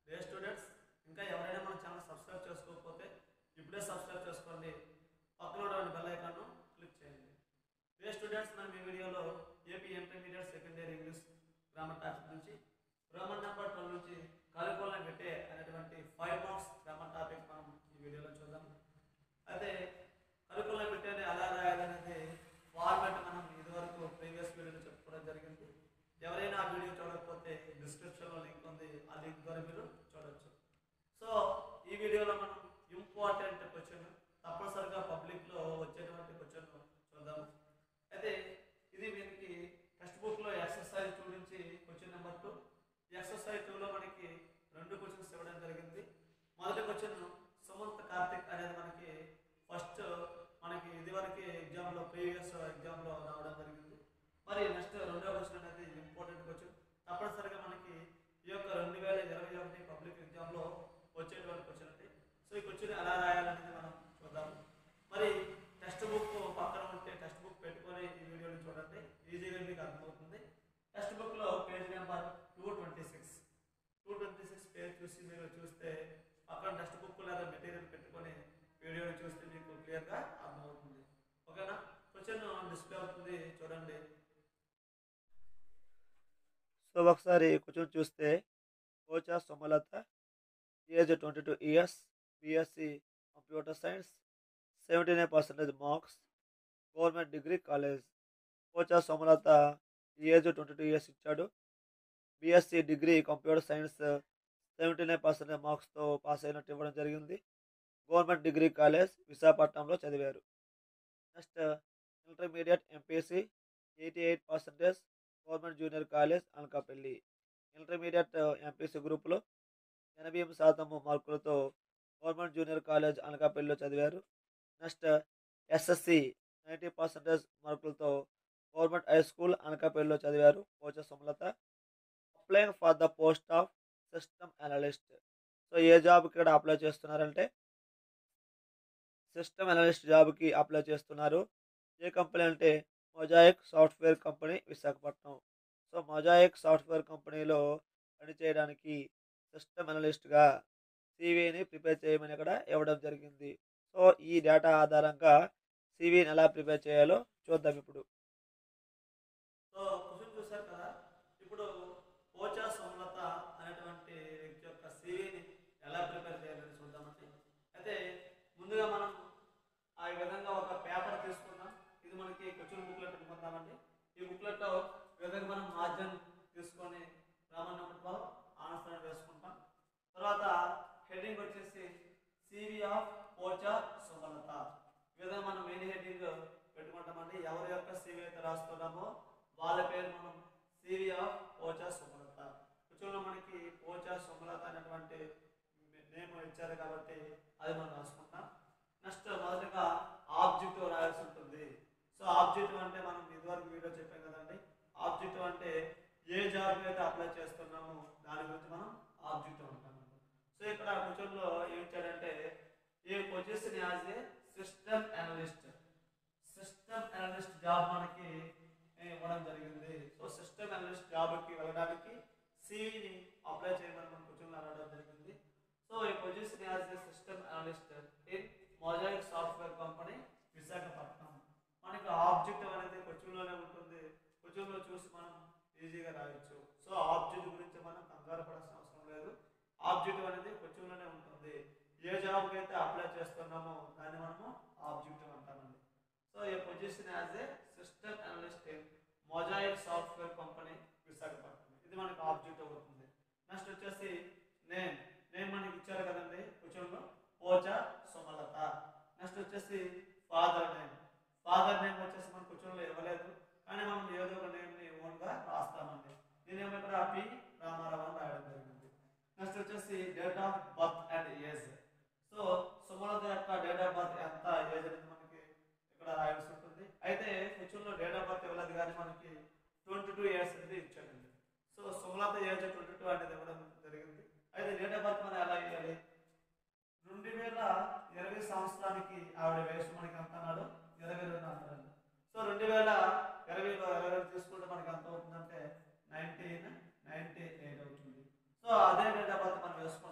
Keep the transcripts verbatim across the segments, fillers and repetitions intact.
Day students, ఇంకా ఎవరైనా మన ఛానల్ సబ్స్క్రైబ్ చేసుకోకపోతే ఇప్పుడే సబ్స్క్రైబ్ చేసుకోండి. పక్కన ఉన్నటువంటి బెల్ ఐకాన్ను క్లిక్ చేయండి. డే స్టూడెంట్స్, మనం ఈ వీడియోలో AP intermediate second year English grammar topic నుంచి రోమన్ నెంబర్ ట్వెల్వ్ నుంచి కరికులం పెట్టే అనేటువంటి ఫైవ్ మార్క్స్ గ్రామర్ టాపిక్ మనం ఈ వీడియోలో చూద్దాం. అయితే కరికులం పెట్టేది ఎలా రాయాలనేది ఫార్మాట్ మనం ఇదివరకు ప్రీవియస్ వీడియోలో చెప్పుకోవడం జరిగింది. ఎవరైనా ఆ వీడియో చూడకపోతే డిస్క్రిప్షన్లో లింక్ ఉంది, ఆ లింక్ ద్వారా మీరు చూడొచ్చు. సో ఈ వీడియోలో మనం ఇంపార్టెంట్ క్వశ్చన్, తప్పనిసరిగా పబ్లిక్లో వచ్చేటువంటి క్వశ్చన్ చూద్దాం. అయితే ఇది మనకి టెక్స్ట్ బుక్లో ఎక్సర్సైజ్ టూ నుంచి క్వశ్చన్ నెంబర్ టూ. ఎక్సర్సైజ్ టూలో మనకి రెండు క్వశ్చన్స్ ఇవ్వడం జరిగింది. మొదటి క్వశ్చన్ సుమంత్ కార్తిక్ అనేది మనకి ఫస్ట్ మనకి ఇదివరకు ఎగ్జామ్లో ప్రీవియస్ ఎగ్జామ్లో రావడం జరిగింది. మరి నెక్స్ట్ రెండో క్వశ్చన్ అనేది ఇంపార్టెంట్ క్వశ్చన్, తప్పనిసరిగా మనకి ఈ యొక్క రెండు వేల ఇరవై ఒకటి పబ్లిక్ ఎగ్జామ్లో వచ్చేటువంటి క్వశ్చన్ అది. సో ఈ క్వశ్చన్ ఎలా రాయాలనేది మనం చూద్దాము. మరి టెక్స్ట్ బుక్ పక్కన ఉంటే టెక్స్ట్ బుక్ పెట్టుకొని ఈ వీడియోని చూడండి, ఈజీగా మీకు అర్థమవుతుంది. టెక్స్ట్ బుక్లో page number two twenty six two twenty six page చూసి మీరు చూస్తే పక్కన టెక్స్ట్ బుక్ లేదా మెటీరియల్ పెట్టుకొని వీడియోని చూస్తే మీకు క్లియర్గా అర్థమవుతుంది. ఓకేనా? క్వశ్చన్ డిస్ప్లే అవుతుంది, చూడండి. సో ఒకసారి క్వశ్చన్ చూస్తే, Kocha Sumalatha, age twenty two years, BSc computer science, seventy nine percentage marks, government degree college. Kocha Sumalatha age twenty two years ఇచ్చాడు. BSc degree computer science seventy nine percentage మార్క్స్తో పాస్ అయినట్టు ఇవ్వడం జరిగింది. గవర్నమెంట్ డిగ్రీ కాలేజ్ విశాఖపట్నంలో చదివారు. Next intermediate MPC eighty eight percentage, government junior college Anakapalli. Intermediate MPC గ్రూప్లో ఎనభై ఎనిమిది శాతం మార్కులతో గవర్నమెంట్ జూనియర్ కాలేజ్ అనకాపల్లిలో చదివారు. నెక్స్ట్ ఎస్ఎస్సి నైంటీ పర్సెంటేజ్ మార్కులతో గవర్నమెంట్ హై స్కూల్ అనకాపల్లిలో చదివారు Kocha Sumalatha. Applying for the post of system analyst. So ఏ జాబ్కి ఇక్కడ అప్లై చేస్తున్నారంటే సిస్టమ్ అనలిస్ట్ జాబ్కి అప్లై చేస్తున్నారు. ఏ కంపెనీ అంటే mosaic software company Visakhapatnam. So mosaic software కంపెనీలో పనిచేయడానికి సిస్టమ్ అనలిస్ట్గా సివిని ప్రిపేర్ చేయమని ఇక్కడ ఇవ్వడం జరిగింది. సో ఈ డేటా ఆధారంగా సివిని ఎలా ప్రిపేర్ చేయాలో చూద్దాం ఇప్పుడు. సో క్వశ్చన్ చూశారు కదా. ఇప్పుడు కోచా సుమలత అనేటువంటి వ్యక్తి యొక్క సివిని ఎలా ప్రిపేర్ చేయాలని చూద్దామండి. అయితే ముందుగా మనం ఆ విధంగా ఒక పేపర్ తీసుకుందాం. ఇది మనకి క్వశ్చన్ బుక్లెట్ అనుకుందామండి. ఈ బుక్లెట్లో ఈ విధంగా మనం మార్జిన్ తీసుకొని రామన్ నెంబర్ ట్వెల్వ్ ఆన్సర్ వేసుకుంటాం. తర్వాత హెడ్డింగ్ వచ్చేసి సివి ఆఫ్ కోచా సుమలత. ఈ విధంగా మనం మెయిన్ హెడ్డింగ్ పెట్టుకుంటామండి. ఎవరి యొక్క సివి అయితే రాస్తున్నామో వాళ్ళ పేరు మనం సివి ఆఫ్ కోచా సుమలత. క్వశ్చన్లో మనకి కోచా సుమలత అనేటువంటి నేమ్ ఇచ్చారు కాబట్టి అది మనం రాసుకుంటాం. నెక్స్ట్ మొదటగా ఆబ్జెక్టివ్ రాయాల్సి ఉంటుంది. సో ఆబ్జెక్టివ్ అంటే మనం ఇదివరకు వీడియో చెప్పాం కదండి. ఆబ్జెక్టివ్ అంటే ఏ జాబ్ అయితే అప్లై చేస్తున్నామో దాని గురించి మనం ఆబ్జెక్టివ్ అంటాం. సో ఇక్కడ క్వశ్చన్లో ఏం ఇచ్చాడంటే a position as a system analyst. System analyst job మనకి ఇవ్వడం జరిగింది. సో సిస్టమ్ అనలిస్ట్ జాబ్కి వెళ్ళడానికి సివిని అప్లై చేయమని మన క్వశ్చన్లో అడగడం జరిగింది. సో ఈ position as a system analyst in mosaic software company Visakhapatnam. మనకి ఆబ్జెక్టివ్ అనేది క్వశ్చన్లోనే ఉంటుంది. క్వశ్చన్లో చూసి మనం ఈజీగా రాయొచ్చు. సో ఆబ్జెక్ట్ గురించి మనం కంగారు పడాల్సిన అవసరం లేదు. ఆబ్జెక్టివ్ అనేది క్వశ్చన్లోనే ఉంటుంది. ఏ జాబ్కి అయితే అప్లై చేస్తున్నామో దాన్ని మనము ఆబ్జెక్టివ్ అంటామండి. సో ఈ position as a system analyst in mosaic software company Visakhapatnam, ఇది మనకి ఆబ్జెక్టివ్ అవుతుంది. నెక్స్ట్ వచ్చేసి నేమ్. నేమ్ మనకి ఇచ్చారు కదండి క్వశ్చన్లో, కోచా సుమలత. నెక్స్ట్ వచ్చేసి ఫాదర్ నేమ్. ఫాదర్ నేమ్ వచ్చేసి మన క్వశ్చన్లో ఇవ్వలేదు, కానీ మనం ఏదో ఒక నేమ్ని ఓన్గా రాస్తామండి. నేనేమో ఇక్కడ పి రామారావు అని రాయడం జరిగింది. నెక్స్ట్ వచ్చేసి date of birth and age. So Sumalatha యొక్క డేట్ ఆఫ్ బర్త్ ఎంత, ఏజ్ అనేది మనకి ఇక్కడ రాయాల్సి ఉంటుంది. అయితే క్వశ్చన్లో డేట్ ఆఫ్ బర్త్ ఇవ్వలేదు, కానీ మనకి ట్వంటీ టూ ఇయర్స్ అనేది ఇచ్చాడండి. So Sumalatha age twenty two అనేది ఇవ్వడం జరిగింది. అయితే డేట్ ఆఫ్ బర్త్ మనం ఎలా ఇవ్వాలి? రెండు వేల ఇరవై సంవత్సరానికి ఆవిడ వయసు మనకి ఎంత అన్నాడు? ఇరవై రెండు అన్నాడు. సో రెండు వేల ఇరవైలో ఇరవై రెండు తీసుకుంటే మనకి ఎంత అవుతుందంటే నైన్టీన్ నైన్టీ ఎయిట్ అవుతుంది. సో అదే డేట్ ఆఫ్ బర్త్ మనం వేసుకుంటాం.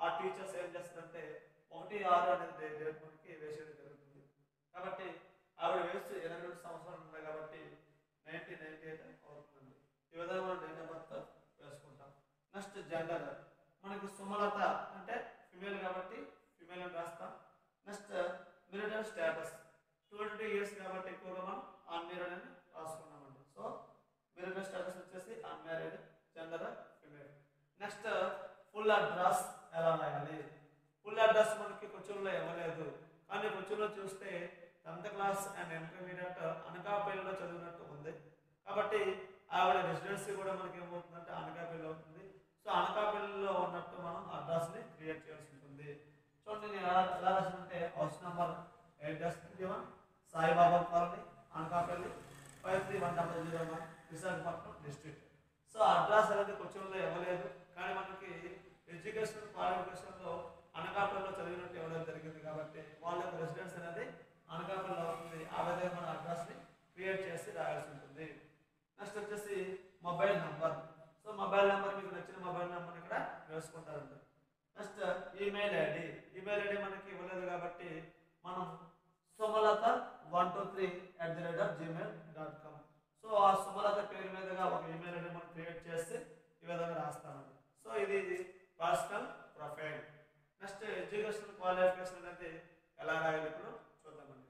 ఆ టీచర్స్ ఏం చేస్తారంటే ఒకటి ఆరు అనేది డే- డేట్ మనకి వేసేయడం జరుగుతుంది. కాబట్టి ఆవిడ వయసు ఇరవై రెండు సంవత్సరాలు ఉన్నాయి కాబట్టి నైన్టీన్ నైన్టీ ఎయిట్ అవుతుంది. ఈ విధంగా మనం డేట్ ఆఫ్ బర్త్ వేసుకుంటాం. నెక్స్ట్ జెండర్ మనకి సుమలత అంటే ఫిమేల్ కాబట్టి ఫిమేల్ అని రాస్తాం. Next military status twenty years కాబట్టి ఎక్కువగా మనం అన్మ్యారీడ్ అని రాసుకున్నామండి. సో మిలిటరీ స్టేటస్ వచ్చేసి unmarried, gender female. Next full address ఎలా రాయాలి? ఫుల్ అడ్రస్ మనకి క్వశ్చన్లో ఇవ్వలేదు, కానీ క్వశ్చన్లో చూస్తే టెన్త్ క్లాస్ అండ్ ఇంటర్మీడియట్ అనకాపల్లిలో చదివినట్టు ఉంది. కాబట్టి ఆవిడ రెసిడెన్సీ కూడా మనకి ఏమవుతుందంటే అనకాపల్లి అవుతుంది. సో అనకాపల్లిలో ఉన్నట్టు మనం అడ్రస్ని క్రియేట్ చేయాల్సి ఉంటుంది. చూడండి నేను ఎలా ఎలా రాసిందంటే house number eight dash three one Saibaba colony Anakapalli five three one double zero one Visakhapatnam district. So address అనేది క్వశ్చన్లో ఇవ్వలేదు, కానీ మనకి ఎడ్యుకేషన్ క్వాలిఫికేషన్లో అనకాపల్లిలో చదివినట్టు ఇవ్వడం జరిగింది కాబట్టి వాళ్ళ యొక్క రెసిడెన్స్ అనేది అనకాపల్లిలో అవుతుంది. ఆ విధంగా మన అడ్రస్ని క్రియేట్ చేసి రాయాల్సి ఉంటుంది. నెక్స్ట్ వచ్చేసి mobile number. So mobile number మీకు నచ్చిన మొబైల్ నెంబర్ని ఇక్కడ వేసుకుంటారండి. Next email ID. Email ID మనకి ఇవ్వలేదు కాబట్టి మనం Sumalatha one two three at the rate of Gmail dot com. So ఆ సుమలత పేరు మీదుగా ఒక ఈమెయిల్ ఐడి మనం క్రియేట్ చేసి ఈ విధంగా రాస్తామండి. సో ఇది personal profile. Next education qualification అనేది ఎలా రాయాలి ఇప్పుడు చూద్దామండి.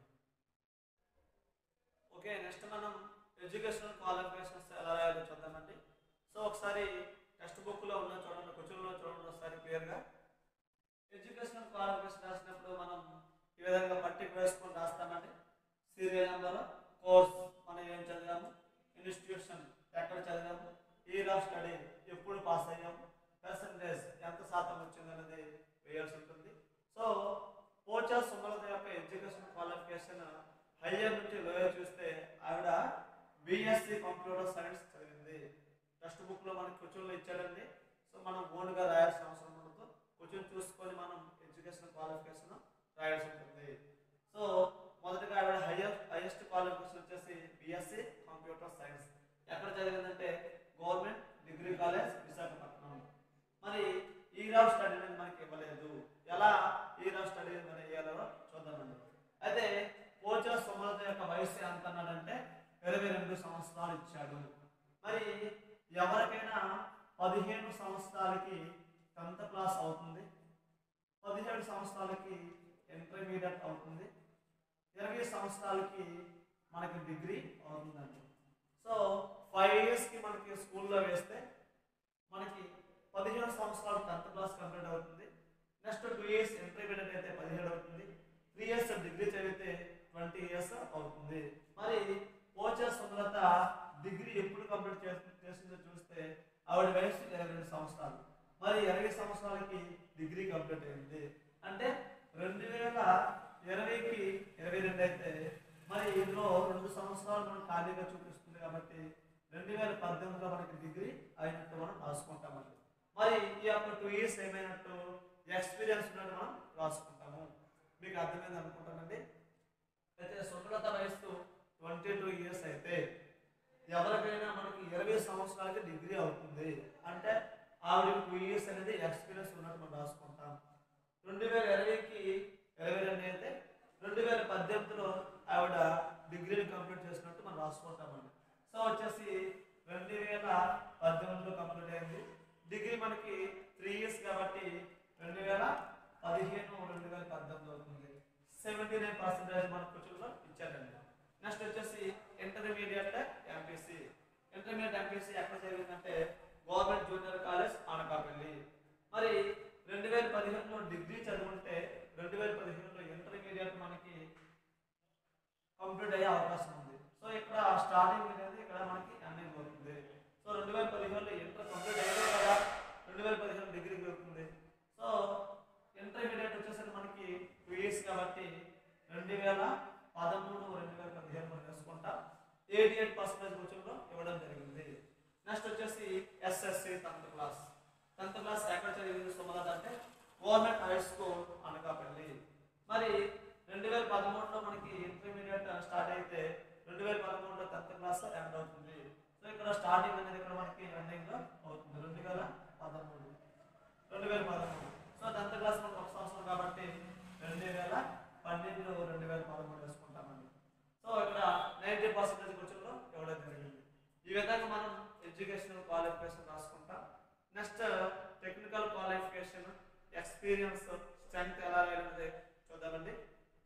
ఓకే, నెక్స్ట్ మనం ఎడ్యుకేషనల్ క్వాలిఫికేషన్స్ ఎలా రాయాలో చూద్దామండి. సో ఒకసారి టెక్స్ట్ బుక్లో ఉన్న చూడండి, క్వశ్చన్లో చూడండి ఒకసారి క్లియర్గా. ఎడ్యుకేషనల్ క్వాలిఫికేషన్ రాసినప్పుడు మనం ఈ విధంగా పట్టిక వేసుకొని రాస్తామండి. సీరియల్ నెంబర్, కోర్స్ మనం ఏం చదివాము, ఇన్స్టిట్యూషన్ ఎక్కడ చదివాము, ఇయర్ ఆఫ్ స్టడీ ఎప్పుడు పాస్ అయ్యాము, పర్సంటేజ్ ఎంత శాతం వచ్చింది అనేది వేయాల్సి ఉంటుంది. సో పోచా సుమలత యొక్క ఎడ్యుకేషన్ క్వాలిఫికేషన్ హయ్యర్ నుంచి లోయర్ చూస్తే ఆవిడ బిఎస్సి కంప్యూటర్ సైన్స్ చదివింది. టెక్స్ట్ బుక్లో మనకి క్వశ్చన్లు ఇచ్చాడండి. సో మనం ఓన్గా రాయాల్సిన అవసరం ఉండదు, క్వశ్చన్ చూసుకొని మనం ఎడ్యుకేషన్ క్వాలిఫికేషన్ రాయాల్సి ఉంటుంది. సో మొదటిగా ఆవిడ హయ్యర్ హైయెస్ట్ క్వాలిఫికేషన్ వచ్చేసి బిఎస్సి కంప్యూటర్ సైన్స్. ఎక్కడ చదివిందంటే గవర్నమెంట్ డిగ్రీ కాలేజ్ విశాఖపట్నం. మరి ఇయర్ ఆఫ్ స్టడీ అనేది మనకి ఇవ్వలేదు. ఎలా ఇయర్ ఆఫ్ స్టడీ మనం వేయాలో చూద్దామండి. అయితే పోచా సుమలత యొక్క వయసు ఎంత అన్నాడంటే ఇరవై రెండు సంవత్సరాలు ఇచ్చాడు. మరి ఎవరికైనా పదిహేను సంవత్సరాలకి టెన్త్ క్లాస్ అవుతుంది, పదిహేడు సంవత్సరాలకి ఇంటర్మీడియట్ అవుతుంది, ఇరవై సంవత్సరాలకి మనకి డిగ్రీ అవుతుందండి. సో ఫైవ్ ఇయర్స్కి మనకి స్కూల్లో వేస్తే మనకి పదిహేను సంవత్సరాలు టెన్త్ క్లాస్ కంప్లీట్ అవుతుంది. నెక్స్ట్ టూ ఇయర్స్ ఇంటర్మీడియట్ అయితే పదిహేడు అవుతుంది, త్రీ ఇయర్స్ డిగ్రీ చదివితే ట్వంటీ ఇయర్స్ అవుతుంది. మరి పోచా సుమలత డిగ్రీ ఎప్పుడు కంప్లీట్ చేసిందో చూస్తే ఆవిడ వయసు ఇరవై రెండు సంవత్సరాలు. మరి ఇరవై సంవత్సరాలకి డిగ్రీ కంప్లీట్ అయింది అంటే రెండు వేల ఇరవైకి ఇరవై రెండు అయితే మరి ఇందులో రెండు సంవత్సరాలు మనం ఖాళీగా చూపిస్తుంది కాబట్టి రెండు వేల పద్దెనిమిదిలో మనకి డిగ్రీ అయినట్టు మనం రాసుకుంటామండి. మరి ఈ యొక్క టూ ఇయర్స్ ఏమైనట్టు ఎక్స్పీరియన్స్ ఉన్నట్టు మనం రాసుకుంటాము. మీకు అర్థమైంది అనుకుంటానండి. అయితే సుమలత వయస్సు ట్వంటీ టూ ఇయర్స్ అయితే ఎవరికైనా మనకి ఇరవై సంవత్సరాలకి డిగ్రీ అవుతుంది అంటే ఆవిడ టూ ఇయర్స్ అనేది ఎక్స్పీరియన్స్ ఉన్నట్టు మనం రాసుకుంటాం. రెండు వేల ఇరవైకి ఇరవై రెండు అయితే రెండు వేల పద్దెనిమిదిలో ఆవిడ డిగ్రీని కంప్లీట్ చేసినట్టు మనం రాసుకుంటామండి. సో వచ్చేసి రెండు వేల పద్దెనిమిదిలో కంప్లీట్ అయింది. డిగ్రీ మనకి త్రీ ఇయర్స్ కాబట్టి రెండు వేల పదిహేను రెండు వేల పద్దెనిమిది అవుతుంది. సెవెంటీ నైన్ పర్సెంటేజ్ మన క్వశ్చన్లో ఇచ్చారండి. నెక్స్ట్ వచ్చేసి ఇంటర్మీడియట్ ఎంపీసీ. ఇంటర్మీడియట్ ఎంపీసీ ఎక్కడ జరిగిందంటే గవర్నమెంట్ జూనియర్ కాలేజ్ అనకాపల్లి. మరి రెండు వేల పదిహేనులో డిగ్రీ చదువుంటే రెండు వేల పదిహేనులో ఇంటర్మీడియట్ మనకి కంప్లీట్ అయ్యే అవకాశం ఉంది. సో ఇక్కడ స్టార్టింగ్ అనేది ఇక్కడ మనకి ఎండింగ్ అవుతుంది. సో రెండు వేల పదిహేనులో ఇంటర్ కంప్లీట్ అయ్యేదే కదా రెండు వేల పదిహేను డిగ్రీ దొరుకుతుంది. సో ఇంటర్మీడియట్ వచ్చేసరికి మనకి టూ ఇయర్స్ కాబట్టి రెండు వేల పదమూడు రెండు వేల పదిహేను మనం వేసుకుంటాం. ఎయిటీ ఎయిట్ పర్సెంటేజ్ క్వశ్చన్లో ఇవ్వడం జరిగింది. నెక్స్ట్ వచ్చేసి SSC tenth class. Tenth class ఎక్కడ చదివింది సుమలత అంటే గవర్నమెంట్ హై స్కూల్ అనకాపల్లి. మరి రెండు వేల పదమూడులో మనకి ఇంటర్మీడియట్ స్టార్ట్ అయితే రెండు వేల పదమూడులో టెన్త్ క్లాస్ ఎండ్ అవుతుంది. సో ఇక్కడ స్టార్టింగ్ అనేది ఇక్కడ మనకి ఎండింగ్ అవుతుంది రెండు వేల పదమూడు రెండు వేల పదమూడు. సో టెన్త్ ఎక్స్పీరియన్స్ స్ట్రెంగ్త్ ఎలా రాయాలనేది చూద్దామండి.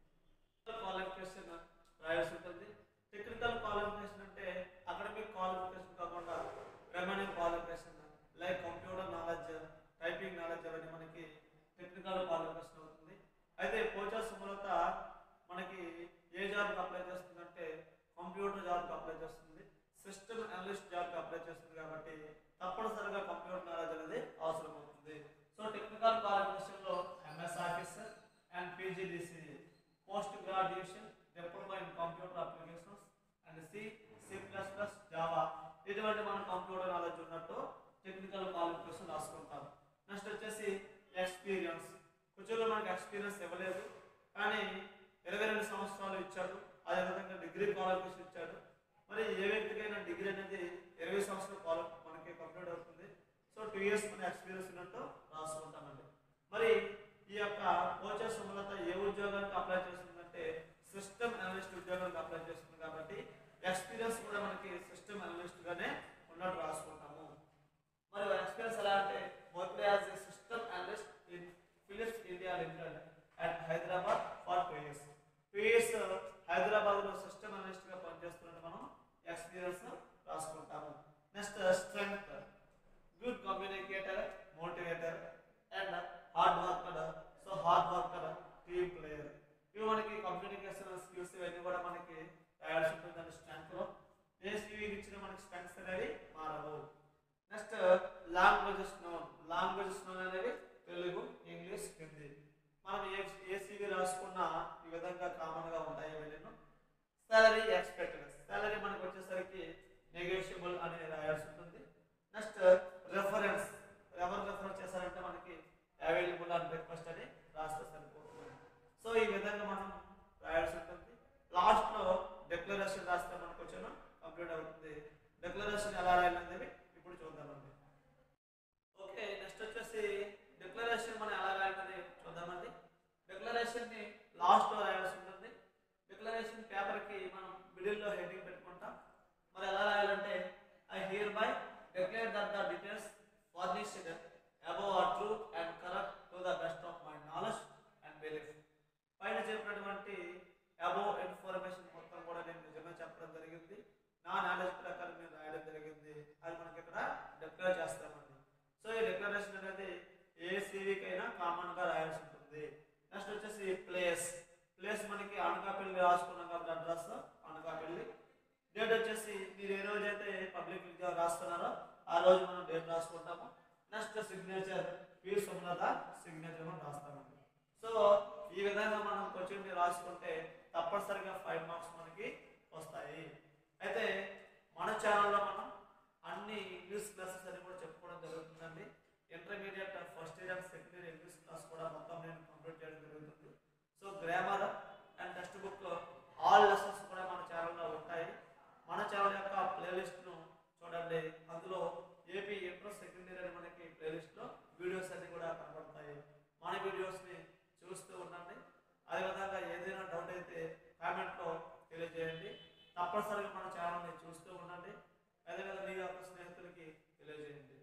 క్వాలిఫికేషన్ రాయాల్సి ఉంటుంది. టెక్నికల్ క్వాలిఫికేషన్ అంటే అకాడమిక్ క్వాలిఫికేషన్ కాకుండా remaining qualification like computer knowledge, typing knowledge అవన్నీ మనకి టెక్నికల్ క్వాలిఫికేషన్ అవుతుంది. అయితే పోచా సుమలత మనకి ఏ జాబ్కి అప్లై చేస్తుందంటే కంప్యూటర్ జాబ్కి అప్లై చేస్తుంది, సిస్టమ్ అనలిస్ట్ జాబ్కి అప్లై చేస్తుంది. కాబట్టి తప్పనిసరిగా కంప్యూటర్ నాలెడ్జ్ అనేది అవసరం అవుతుంది. సో టెక్నికల్ క్వాలిఫికేషన్లో MS officer and PGDC post graduation diploma in computer applications and C C plus plus Java ఇటువంటి మన కంప్యూటర్ నాలెడ్జ్ ఉన్నట్టు టెక్నికల్ క్వాలిఫికేషన్ రాసుకుంటాం. నెక్స్ట్ వచ్చేసి ఎక్స్పీరియన్స్. కొంచెంలో మనకి ఎక్స్పీరియన్స్ ఇవ్వలేదు కానీ ఇరవై రెండు సంవత్సరాలు ఇచ్చాడు, అదేవిధంగా డిగ్రీ క్వాలిఫికేషన్ ఇచ్చాడు. మరి ఏ వ్యక్తికైనా డిగ్రీ అనేది ఇరవై సంవత్సరాల క్వాలిఫి మనకి కంప్లీట్ అవుతుంది. సో టూ ఇయర్స్ మన ఎక్స్పీరియన్స్ ఉన్నట్టు రాసుకుంటామండి. మరి ఈ యొక్క పోచా సుమలత ఏ ఉద్యోగానికి అప్లై చేస్తుందంటే సిస్టమ్ అనలిస్ట్ ఉద్యోగానికి అప్లై చేస్తుంది. కాబట్టి ఎక్స్పీరియన్స్ కూడా మనకి సిస్టమ్ అనలిస్ట్ గానే ఉన్నట్టు రాసుకుంటాము. మరి ఎక్స్పీరియన్స్ ఎలా అంటే work as a system analyst in Philips India limited at Hyderabad for two years. Two years Hyderabad లో సిస్టమ్ అనలిస్ట్ గా పనిచేస్తున్నట్టు మనం ఎక్స్పీరియన్స్ రాసుకుంటాము. Next strength, good communicator, motivator and hard worker. So hard worker, team player, ఇవి మనకి communication skills ఇవన్నీ కూడా మనకి రాయాల్సి ఉంటుందండి. స్ట్రెంగ్త్ లో ఏ సివికి ఇచ్చిన మనకి స్ట్రెంగ్స్ అనేవి మారవు. Next languages known. Languages known అనేవి తెలుగు, ఇంగ్లీష్, హిందీ. మనం ఏ ఏ సివి రాసుకున్నా ఈ విధంగా కామన్ గా ఉంటాయి ఇవన్నీ. సాలరీ ఎక్స్పెక్టెడ్, సాలరీ మనకి వచ్చేసరికి నెగోషియబుల్ అనేది రాయాల్సి ఉంటుంది. నెక్స్ట్ రెఫరెన్స్, ఎవరు రెఫర్ చేశారంటే మనకి అవైలబుల్ అండ్ రిక్వెస్ట్ అని రాస్తే సరిపోతుంది. సో ఈ విధంగా మనం రాయాల్సి ఉంటుంది. లాస్ట్ లో డిక్లరేషన్ రాస్తే మనకు వచ్చిన కంప్లీట్ అవుతుంది. డిక్లరేషన్ ఎలా రాయాలనేది ఇప్పుడు చూద్దామండి. ఓకే, నెక్స్ట్ వచ్చేసి డిక్లరేషన్ మనం ఎలా రాయాలనేది చూద్దామండి. డిక్లరేషన్ ని లాస్ట్ లో రాయాల్సి ఉంటుంది. డిక్లరేషన్ పేపర్ కి మనం మిడిల్ లో హెడ్డింగ్ పెట్టుకుంటాం. మరి ఎలా రాయాలంటే I hereby declare that the details furnished above are true and correct to the best of my knowledge and belief. పైన చెప్పినటువంటి above ఇన్ఫర్మేషన్ మొత్తం కూడా నేను నిజంగా చెప్పడం జరిగింది, నా నాలెడ్జ్ ప్రకారం నేను రాయడం జరిగింది అది మనకి ఇక్కడ డిక్లేర్ చేస్తామండి. సో ఈ డిక్లరేషన్ అనేది ఏ సివికైనా కామన్ గా రాయాల్సి ఉంటుంది. నెక్స్ట్ వచ్చేసి ప్లేస్. ప్లేస్ మనకి అనకాపల్లి రాసుకున్నాం కాబట్టి అడ్రస్ అనకాపల్లి. డేట్ వచ్చేసి మీరు ఏ రోజైతే పబ్లిక్ ఎగ్జామ్ రాస్తున్నారో ఆ రోజు మనం డేట్ రాసుకుంటాము. Next signature, P Sumalatha signature మనం రాస్తామండి. సో ఈ విధంగా మనం క్వశ్చన్ రాసుకుంటే తప్పనిసరిగా ఫైవ్ మార్క్స్ మనకి వస్తాయి. అయితే మన ఛానల్లో మనం అన్ని ఇంగ్లీష్ క్లాసెస్ అని కూడా చెప్పుకోవడం జరుగుతుందండి. Intermediate first year and second year English class కూడా మొత్తం నేను కంప్లీట్ చేయడం జరుగుతుంది. So grammar and text book all lessons కూడా మన ఛానల్లో ఉంటాయి. మన ఛానల్ యొక్క ప్లేలిస్ట్ను చూడండి, అందులో ఏపీ ఇంటర్ సెకండ్ ఇయర్ అని మనకి ప్లేలిస్ట్లో వీడియోస్ అన్ని కూడా కనబడతాయి. మన వీడియోస్ని చూస్తూ ఉండండి. అదేవిధంగా ఏదైనా డౌట్ అయితే కామెంట్లో తెలియజేయండి. తప్పనిసరిగా మన ఛానల్ని చూస్తూ ఉండండి. అదేవిధంగా మీ యొక్క స్నేహితులకి తెలియజేయండి.